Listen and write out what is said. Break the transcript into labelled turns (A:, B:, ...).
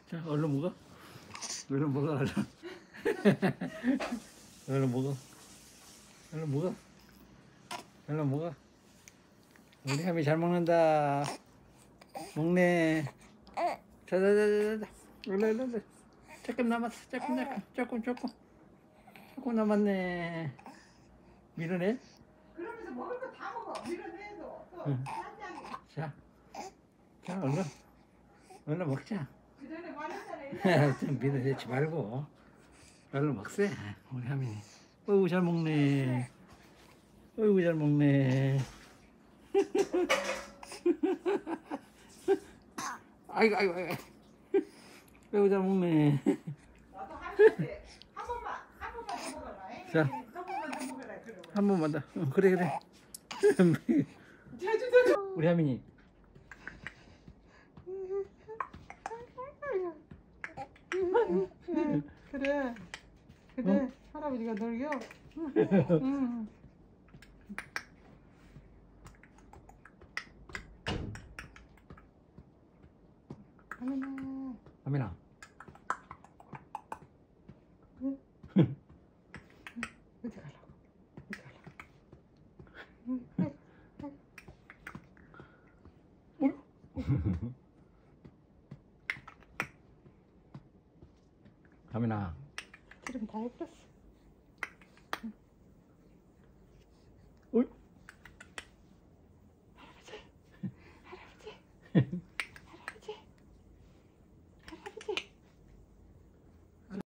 A: 자, 얼른 먹어. 얼른 먹어, 얼른. 얼른 먹어. 얼른 먹어. 얼른 먹어. 우리 하미 잘 먹는다. 먹네. 자자자자자. 얼른. 조금 남았어. 조금 남았네. 밀어내.
B: 그러면서 먹을 거 다 먹어. 밀어내도 또
A: 응.
B: 한
A: 자, 얼른 먹자.
B: 그 전에 말했잖아요.
A: 좀 밀어내지 말고 얼른 먹세. 우리 하민이. 어이구 잘 먹네. 어이구 잘 먹네. 아이고. 어이구 잘 먹네.
B: 나도 하는데 한 번만 더 먹어라.
A: 자.
B: 한 번만 더 먹어라. 그러고.
A: 한 번만 더. 그래.
B: 제주도
A: 우리 하민이.
B: 그래.
A: 어?
B: 할아버지가 놀겨. 응. 하민아.
A: 하민아.
B: 어디 가려고?
A: 하민아.
B: 기름 다 했었어.